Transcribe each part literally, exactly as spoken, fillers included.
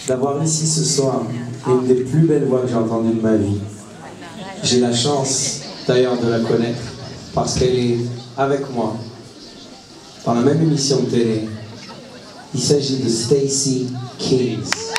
d'avoir ici ce soir une des plus belles voix que j'ai entendues de ma vie. J'ai la chance d'ailleurs de la connaître parce qu'elle est avec moi dans la même émission de télé. Il s'agit de Stacey Kings.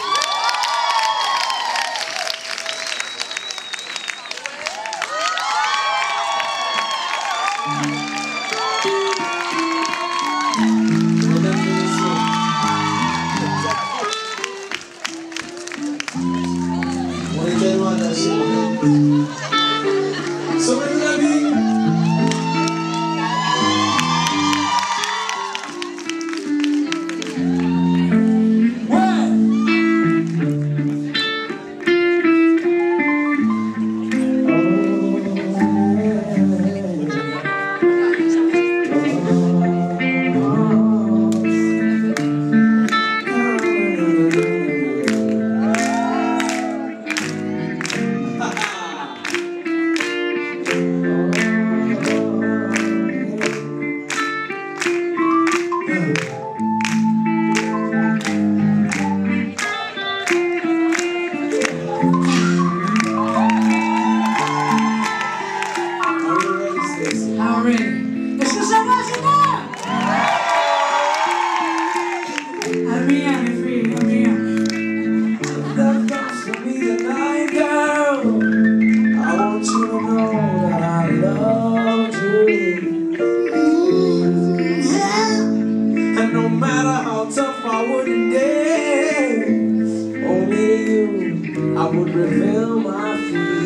I would reveal my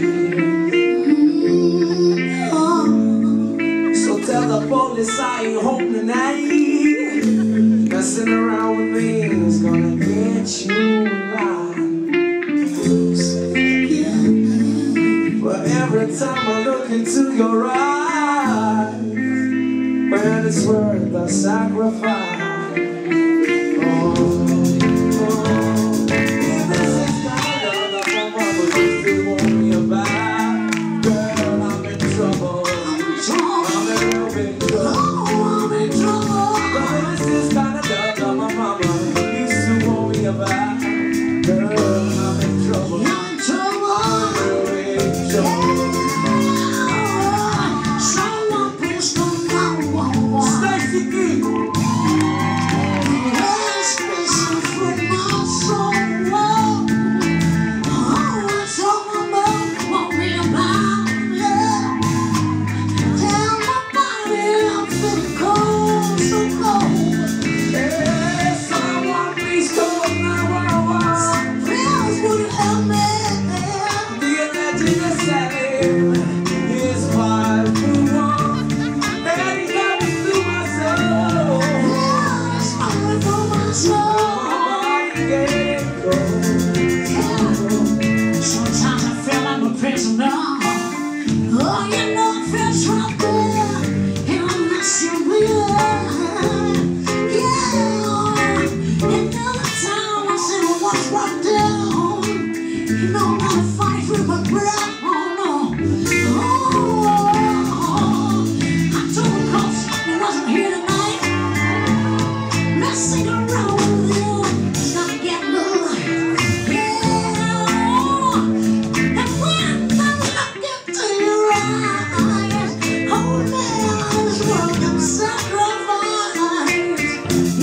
feelings. So tell the police I ain't home tonight. Messing around with me is gonna get you alive. But every time I look into your eyes, well, it's worth the sacrifice.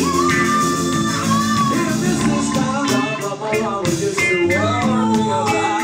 Just to warm your body.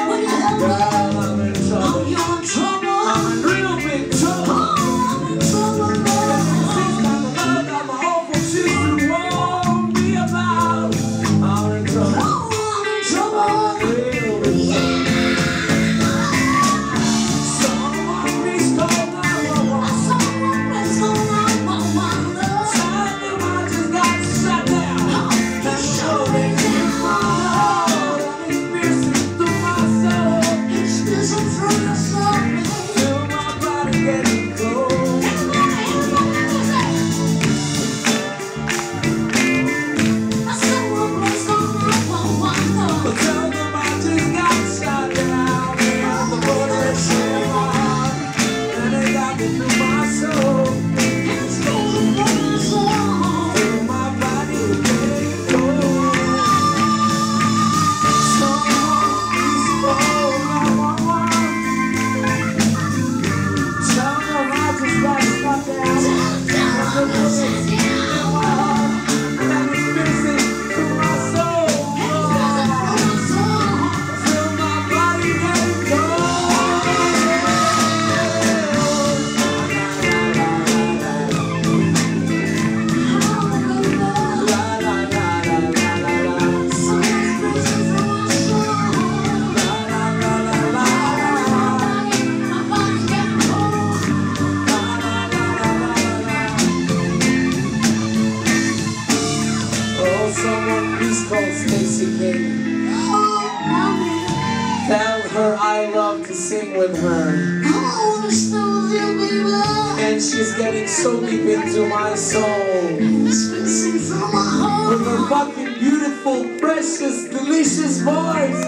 sing with her. And she's getting so deep into my soul. With her fucking beautiful, precious, delicious voice.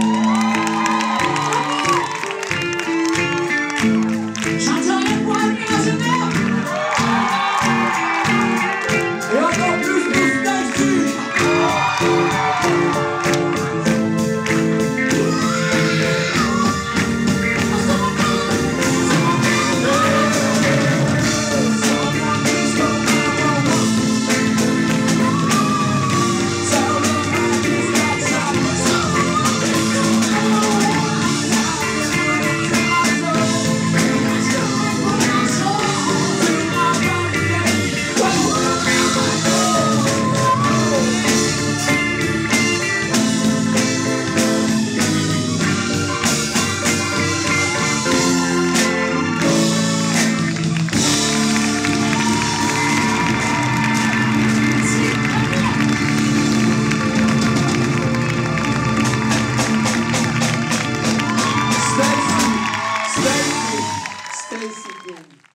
Et encore plus pour Stacey. Stacey, Stacey, Stacey.